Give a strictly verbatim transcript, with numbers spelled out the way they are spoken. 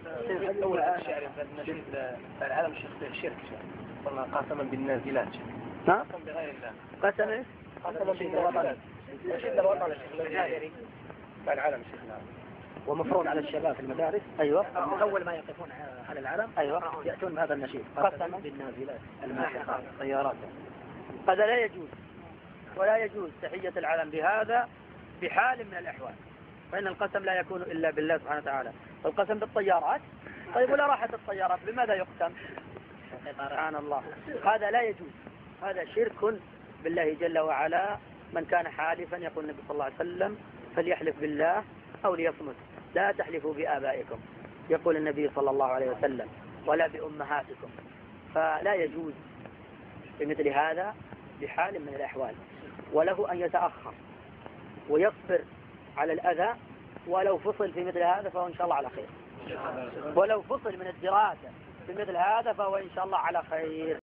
أول الشعر النشيد العالم الشيخ شرك قلنا قاسما بالنازلات ها؟ قسم بغير الله قسم قسما بالنازلات نشيد الوطن الشيخ الجزائري العالم الشيخ نعم. ومفروض على الشباب في المدارس أيوة أول ما يقفون على العلم أيوة يأتون بهذا النشيد قسما بالنازلات الماحقات طيارات. هذا لا يجوز ولا يجوز تحية العلم بهذا بحال من الأحوال، فإن القسم لا يكون إلا بالله سبحانه وتعالى. القسم بالطيارات، طيب ولا راحت الطيارات بماذا يقسم؟ سبحان الله، هذا لا يجوز، هذا شرك بالله جل وعلا. من كان حالفا يقول النبي صلى الله عليه وسلم فليحلف بالله أو ليصمت، لا تحلفوا بآبائكم يقول النبي صلى الله عليه وسلم ولا بأمهاتكم، فلا يجوز بمثل هذا بحال من الأحوال. وله أن يتأخر ويصبر على الأذى، ولو فصل في مثل هذا فهو إن شاء الله على خير، ولو فصل من الدراسة في مثل هذا فهو إن شاء الله على خير.